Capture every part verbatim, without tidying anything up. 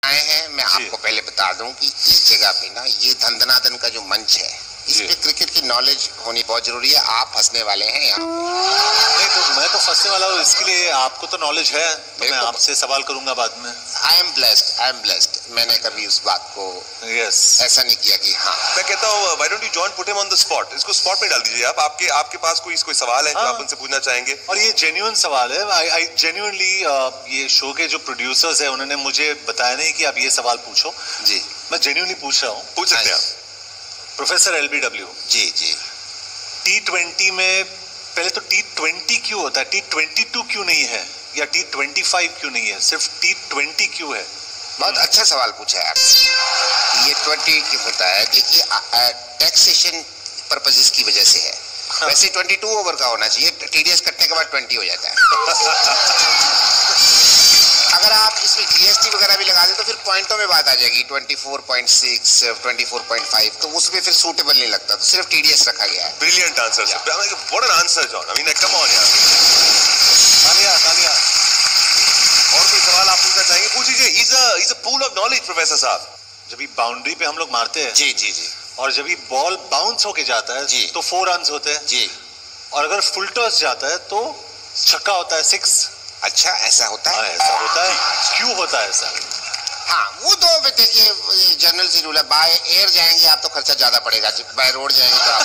आए हैं। मैं आपको पहले बता दूं कि इस जगह पे ना ये धंधनादन का जो मंच है, इस पे क्रिकेट की नॉलेज होनी बहुत जरूरी है। आप फंसने वाले हैं यहाँ। नहीं तो मैं तो फंसने वाला हूँ, इसके लिए आपको तो नॉलेज है, तो मैं आपसे सवाल करूंगा बाद में। I am blessed, I am blessed. मैंने कभी उस बात को yes. ऐसा नहीं किया कि हाँ। मैं कहता हूँ why don't you John put him on the spot. इसको स्पॉट में डाल दीजिए आप। आपके आपके पास कोई कोई सवाल है हाँ. जो आप उनसे पूछना चाहेंगे? और ये जेन्युइन सवाल है। आई आई जेन्युइनली ये शो के जो प्रोड्यूसर्स है उन्होंने मुझे बताया नहीं कि आप ये सवाल पूछो। जी मैं जेन्युइनली पूछ रहा हूँ। पूछ सकते हैं प्रोफेसर एलबीडब्ल्यू। जी जी टी ट्वेंटी में पहले तो टी ट्वेंटी क्यों होता है, टी ट्वेंटी टू क्यों नहीं है, या टी ट्वेंटी फाइव क्यों नहीं है, सिर्फ टी ट्वेंटी क्यों है? बहुत अच्छा सवाल पूछा है आपने। ये ट्वेंटी क्यों होता है? देखिए टैक्सेशन पर्पजेस की वजह से है। हाँ। वैसे ट्वेंटी टू ओवर का होना चाहिए, टीडीएस कटने के बाद ट्वेंटी हो जाता है। अगर आप इसमें जीएसटी वगैरह भी लगा दें तो फिर पॉइंटों में बात आ जाएगी, twenty four point six, twenty four point five, तो उसमें फिर सूटेबल नहीं लगता, तो सिर्फ टीडीएस रखा गया है। Brilliant answer sir. What an answer John. I mean come on यार। तालियां तालियां। और कोई सवाल आप पूछना चाहेंगे? पूछिए। Is a is a pool of knowledge professor साहब। जब ये बाउंड्री पे हम लोग मारते हैं जी जी जी, और जब ये बॉल बाउंस होके जाता है जी, तो फोर रन्स होते हैं जी, और अगर फुल टॉस जाता है तो छक्का होता है, सिक्स। अच्छा ऐसा होता है? ऐसा होता है। क्यों होता है ऐसा? हाँ वो तो देखिए जनरल सी रूल है। बाय एयर जाएंगे आप तो खर्चा ज्यादा पड़ेगा, बाय रोड जाएंगे तो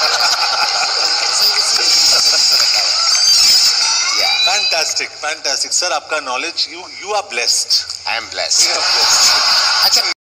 फैंटास्टिक फैंटास्टिक सर, आपका knowledge, you you are blessed. I am blessed. अच्छा